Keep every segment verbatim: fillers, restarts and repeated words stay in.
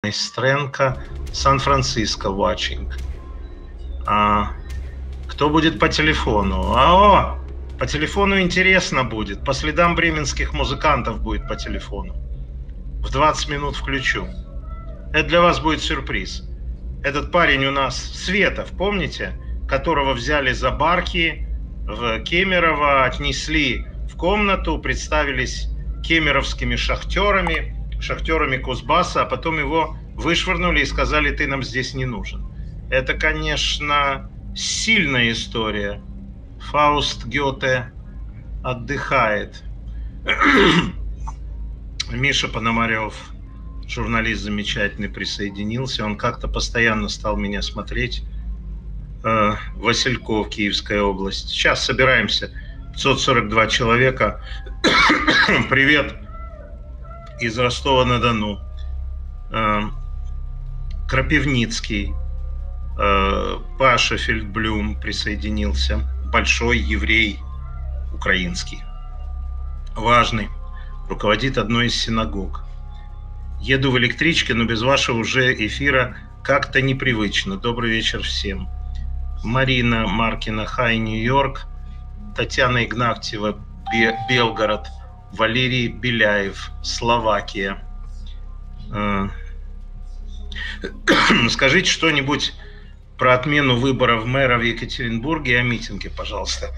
Майстренко, Сан-Франциско watching. А, кто будет по телефону? А, о, по телефону интересно будет. По следам бременских музыкантов будет по телефону. В двадцать минут включу. Это для вас будет сюрприз. Этот парень у нас, Светов, помните? Которого взяли за барки в Кемерово, отнесли в комнату, представились кемеровскими шахтерами, шахтерами Кузбасса, а потом его вышвырнули и сказали: ты нам здесь не нужен. Это, конечно, сильная история. Фауст Гёте отдыхает. Миша Пономарев, журналист замечательный, присоединился. Он как-то постоянно стал меня смотреть. Васильков, Киевская область. Сейчас собираемся. пятьсот сорок два человека. Привет из Ростова-на-Дону. Крапивницкий. Паша Фельдблюм присоединился. Большой еврей украинский. Важный. Руководит одной из синагог. Еду в электричке, но без вашего уже эфира как-то непривычно. Добрый вечер всем. Марина Маркина, Хай, Нью-Йорк. Татьяна Игнатьева, Белгород. Валерий Беляев, Словакия. Скажите что-нибудь про отмену выборов мэра в Екатеринбурге и о митинге, пожалуйста.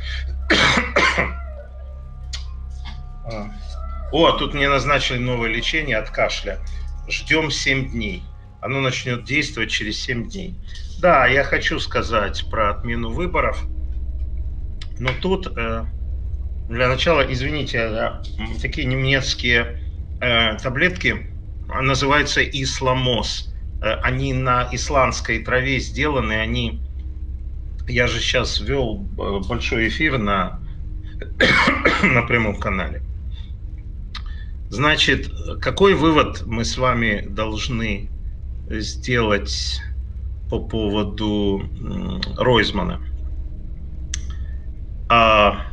О, тут мне назначили новое лечение от кашля. Ждем семь дней. Оно начнет действовать через семь дней. Да, я хочу сказать про отмену выборов. Но тут, э, для начала, извините, э, такие немецкие э, таблетки называются Исламоз. Э, они на исландской траве сделаны. Они... Я же сейчас вел большой эфир на, на прямом канале. Значит, какой вывод мы с вами должны сделать по поводу Ройзмана? А,